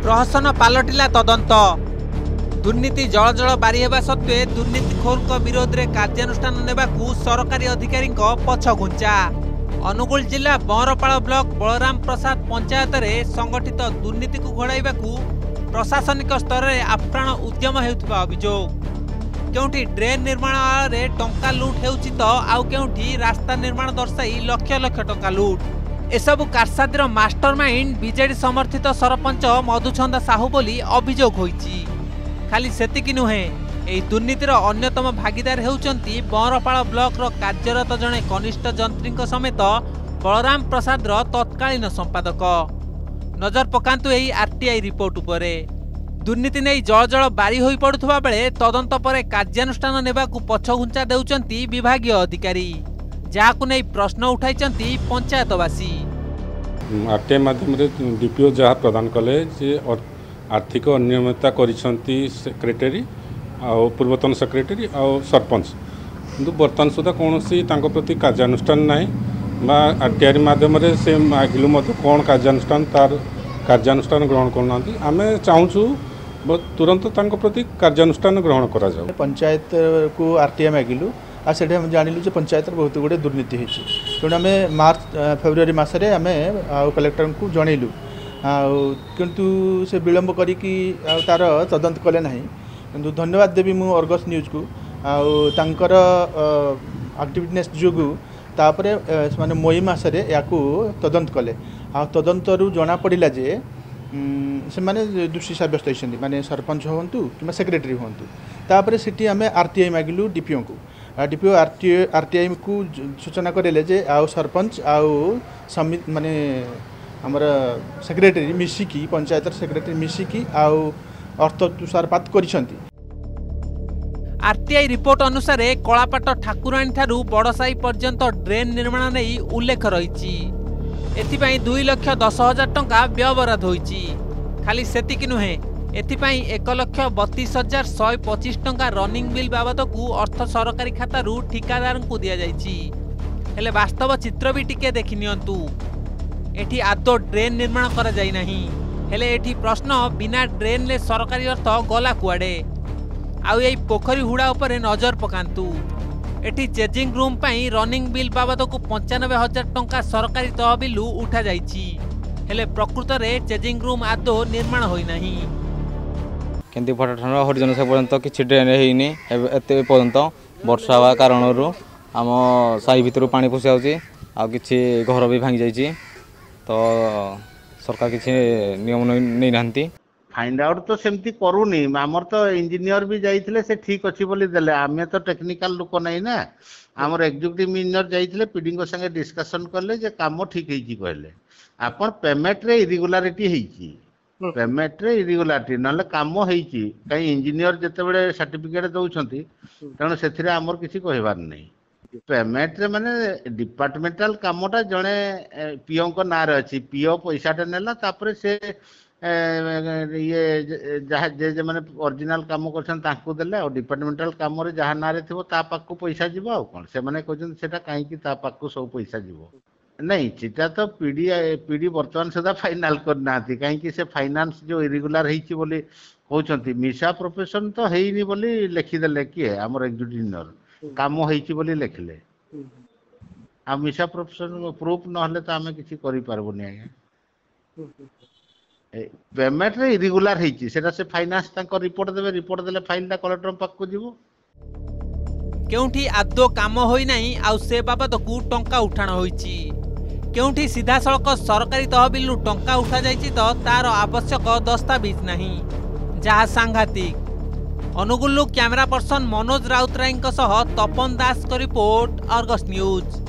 प्रहसन पालटिला तदंत। दुर्नीति जल जल बारी हेबा सत्वे दुर्नीतिखोर विरोध में कार्यानुष्ठान नेबाकू सरकारी अधिकारी पछघुंचा। अनुगुल जिला बंरपाल ब्लॉक बलराम प्रसाद पंचायत में संगठित दुर्नीति को घोड़ाइबाकू प्रशासनिक स्तर में आप्राण उद्यम हेउथिबा अभियोग। केउठी ड्रेन निर्माण आଳରେ टंका लूट हेउछि तो आउ केउठी रास्ता निर्माण दर्शाई लक्ष लक्ष टंका लूट। एसबु कारसादीर मास्टरमाइंड बीजेडी समर्थित सरपंच मधुछंदा साहू बोली अभियोग होइछि। खाली सेतिकी नुहे, एही दुर्नीतिर अन्यतम भागीदार हेउचंती बंरपाल ब्लॉक रो कार्यरत जणे कनिष्ठ जंत्री समेत बलराम प्रसाद रो तत्कालीन संपादक। नजर पकांतु एही आरटीआई रिपोर्ट उपरे। दुर्नीति नहीं जल जल बारी होई पड़ुथबा बेले तदंत परे कार्यानुष्ठान नेबाकू पछघुंचा देउचंती विभागीय अधिकारी, जाहाकू नै प्रश्न उठाइचंती पंचायतवासी। आरटीआई माध्यम रे डीपीओ जहा प्रदान कले जे आर्थिक अनियमितता करिसंती सेक्रेटरी आ पूर्वतन सेक्रेटरी आ सरपंच, किंतु वर्तमान सुधा कोनोसी तांको प्रति कार्यानुष्ठान नाही बा आरटीआई माध्यम रे से मागिलु मते कोन कार्यानुष्ठान तार कार्यानुष्ठान ग्रहण करनांती। आमे चाहूछु तुरंत तांको प्रति कार्यानुष्ठान ग्रहण करा जाऊ। पंचायत को आरटीआई मागिलु आ सेठे हम जानिलु जे पंचायत बहुत गुडे दुर्नीति हेछि, तेणु आमे मार्च फेब्रुआरी मासरे आमे कलेक्टर को जणैलु, किंतु से विलंब करिकी तार तदंत कले नाही। किंतु धन्यवाद देवी मु अर्गस न्यूज को तांकर एक्टिविटीनेस जोगु तापरे माने मई मासरे याकू तदंत कले। आ तदंतरु जना पड़िला जे से माने दोषी साब्यस्त होइछन्ती, माने सरपंच होंतु कि सेक्रेटरी होंतु। तापरे सिटी आमे आरटीआई मागिलु डीपीओ को, डीपीओ आरटीआई को सूचना करेले जे आउ सरपंच आउ समिति माने हमर सेक्रेटरी मिसिकी पंचायत सेक्रेटरी मिसिकी आउ अर्थ तुषारपात करिसन्ती। आरटीआई रिपोर्ट अनुसार कलापाट ठाकुराणी ठारू बड़साई पर्यंत ड्रेन निर्माण नहीं उल्लेख रही। एथिपाई 2,10,000 टंका व्यवहार होइछि। खाली सेतिकी नुहे, एथिपाई 1,32,125 टंका रनिंग बिल बाबद को अर्थ सरकारी खातारू ठिकादार को दिया जाइछि। हेले वास्तव चित्र भी टिके देखि नियंतु। एठी आदो ड्रेन निर्माण करा जाई नाही। हेले एठी प्रश्न बिना ड्रेन ले सरकारी अर्थ गला कुआडे। आउ यही पोखरी हुड़ा उपरे नजर पकांतु। एठी चेजिंग रूम पाई रनिंग बिल बाबद को 95,000 टंका सरकारी तहबिलु उठा जाइछि। हेले प्रकृत रे चेजिंग रूम आदो निर्माण होई नाही। केंदी फटाठन हरिजन से पर्यंत किछि ड्रेन हेइनी। एते पर्यंत वर्षा हवा कारणरू आम साई भितर पानी पसि आउछि, आ किछि घर भी भांगी जाइछि। तो सरकार किछि नियम नै नांती। फाइंड आउट तो सेमती करूनी, आमर तो इंजीनियर भी जाइथिले से ठीक अछि बोली देले। आमे तो टेक्निकल लोक नै ना, आमर एग्जीक्यूटिव इंजीनियर जाइथिले पीडीओ संगे डिस्कशन करले जे काम ठीक हेछि कहले। आपन पेमेंट रे इरेगुलारिटी हेछि, पेमेंट रे इरेगुलारिटी नले काम हेछि। काई इंजीनियर जते बेले सर्टिफिकेट दउछंती तण सेथिरे आमर किछि कहबार नै। पेमेंट रे माने डिपार्टमेंटल कामटा जणे पीओ को नार अछि, पीओ पैसाटा नेला तापरे से ये जहाँ जे माने ओरिजिनल काम करछन ताकू देले, और डिपार्टमेंटल काम रे जहाँ नारे थिबो ता पाकू पैसा जीवो। आ कोन से माने कहछन सेटा काहे कि ता पाकू सब पैसा जीवो नहीं। चिटा तो पीडी वर्तमान सुधा फाइनल करनाथि, काहे कि से फाइनेंस जो इरेगुलर हेछि बोली कहछंती। मिसा प्रोफेशन तो हेइनी बोली लिखि देले किए हमर एग्जीक्यूटिव इंजीनियर काम हेछि बोली लिखले। आ मिसा प्रोफेशन प्रूफ न हले त हमें किछि करि पारबोनी। आगे पेमेंट रे इरेगुलर हेछि सेटा से फाइनेंस तांको रिपोर्ट देबे, रिपोर्ट देले फाइलटा कलेक्टर पाकू जीवो। केउठी आदो काम होई नाही, आउ से बाबद को टंका उठाण होईछि। केउठी सीधा सड़क सरकारी तहबिलु टंका उठा जाइछि तो तार आवश्यक दस्तावेज नाही, जहा सांघातिक। अनुगुल्लु कैमरा पर्सन मनोज राउतराय सह तपन दास को रिपोर्ट, अर्गस न्यूज।